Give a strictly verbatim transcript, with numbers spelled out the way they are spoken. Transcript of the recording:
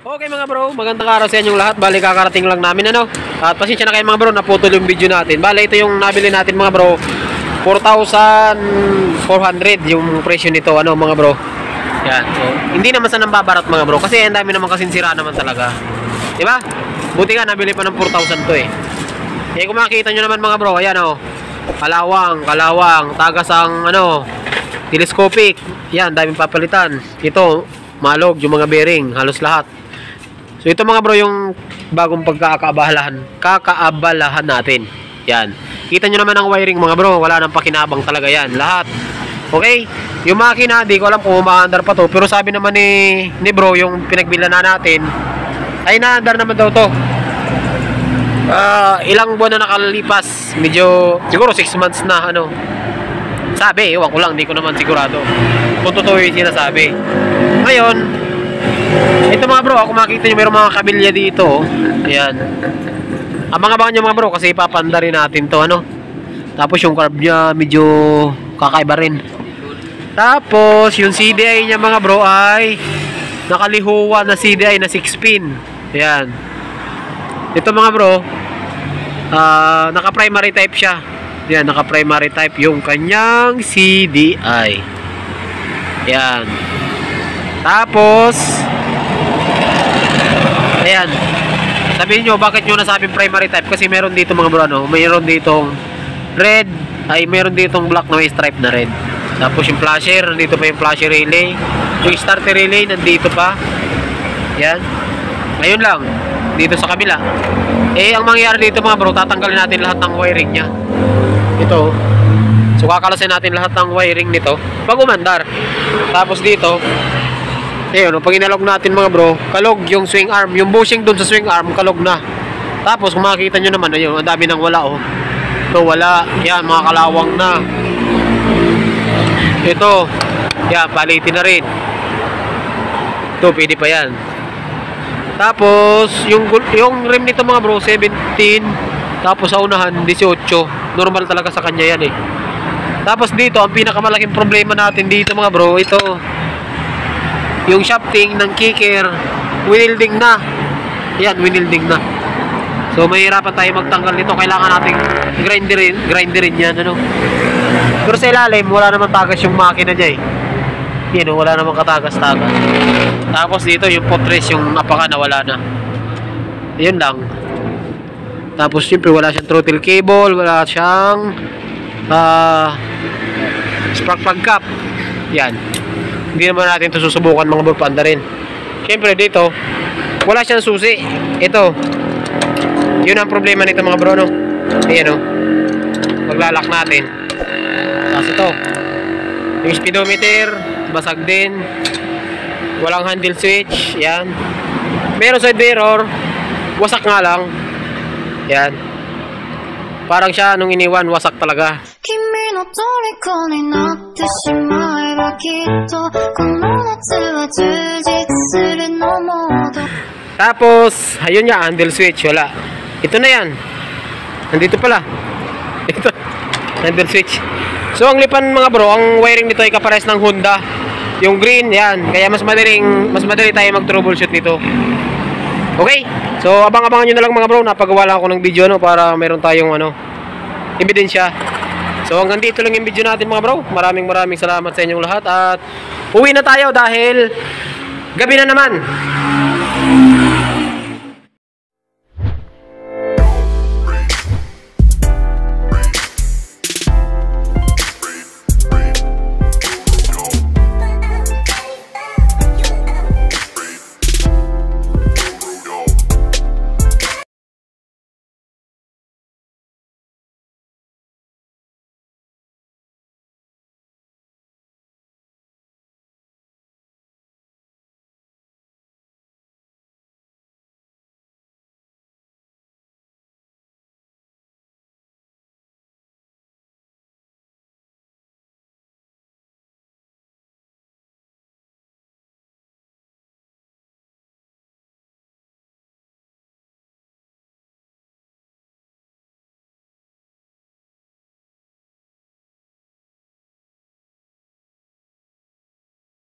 Okay mga bro, magandang araw sa inyong lahat. Bali kakarating lang namin ano. At pasensya na kayo mga bro, naputol yung video natin. Bali ito yung nabili natin mga bro, four thousand four hundred yung presyo nito ano mga bro. Yan. So, hindi naman sa nambabarat mga bro kasi ang dami naman kasing sira naman talaga. 'Di ba? Buti nga nabili pa ng four thousand to eh. Eh kung makikita nyo naman mga bro, ayan oh. Kalawang, kalawang, tagas ang ano, telescopic. Yan, daming papalitan. Ito, malog yung mga bearing, halos lahat. So ito mga bro yung bagong pagkakaabalahan, kakaabalahan natin. Yan. Kita nyo naman ang wiring mga bro, wala nang pakinabang talaga yan, lahat. Okay? Yung makina, di ko alam kung umaandar pa to, pero sabi naman ni, ni bro, yung pinagbilan na natin, ay naandar naman daw to. Uh, ilang buwan na nakalipas, medyo, siguro six months na ano. Sabi, ewan ko lang, di ko naman sigurado kung totoo yung sinasabi. Ngayon, ito mga bro, kung makikita nyo mayroong mga kabilya dito. Ayan. Abang-abangan nyo mga bro kasi ipapanda rin natin to ano. Tapos yung carb nya medyo kakaiba rin. Tapos yung C D I nya mga bro ay nakalihuwa na C D I na six pin. Ayan. Ito mga bro, uh, naka primary type siya. Ayan, naka primary type yung kanyang C D I. Ayan. Tapos ayan, sabihin nyo bakit nyo nasabing primary type, kasi meron dito mga bro ano, mayroon ditong red, ay meron ditong black na may stripe na red. Tapos yung flasher, nandito pa yung flasher relay, yung starter relay nandito pa. Yan, ngayon lang dito sa kabila. Eh ang mangyayari dito mga bro, tatanggalin natin lahat ng wiring nya. Ito, so kakalasin natin lahat ng wiring nito pag umandar. Tapos dito ayun, pag inalog natin mga bro, kalog yung swing arm, yung bushing dun sa swing arm, kalog na. Tapos kung makikita nyo naman, ayun, ang dami nang wala oh. Ito wala, yan, mga kalawang na. Ito, yan, palitin na rin. Ito, pwede pa yan. Tapos, yung, yung rim nito mga bro, seventeen. Tapos sa unahan, eighteen. Normal talaga sa kanya yan eh. Tapos dito, ang pinakamalaking problema natin dito mga bro, ito yung shafting ng kicker, winilding na. Yan, winilding na. So mahirapan tayo magtanggal nito. Kailangan nating grinderin, grinderin yan ano. Pero sa ilalim, wala naman tagas yung makina niya eh. Yan, wala naman katagas-tagas. Tapos dito yung potres, yung apaka na wala na. Yun lang. Tapos siyempre wala siyang throttle cable, wala siyang uh, spark plug cap. Yan. Hindi naman natin ito susubukan mga bro, panda rin. Siyempre dito, wala siyang susi. Ito, yun ang problema nito mga bro no. Ayan o, maglalak natin. Tapos ito, yung speedometer, basag din. Walang handle switch. Yan. Meron side mirror, wasak nga lang. Yan. Parang siya nung iniwan, wasak talaga. Tapos ayun nga, handle switch wala. Ito na yan, nandito pala. Ito, handle switch. So ang lipan mga bro, ang wiring nito ay kapares ng Honda. Yung green, yan. Kaya mas madaling, mas madali tayo mag troubleshoot nito. Okay, so abang-abangan nyo na lang mga bro. Napagawa lang ako ng video no, para meron tayong ano, ebidensya. So hanggang dito lang yung video natin mga bro. Maraming maraming salamat sa inyong lahat. At uwi na tayo dahil gabi na naman.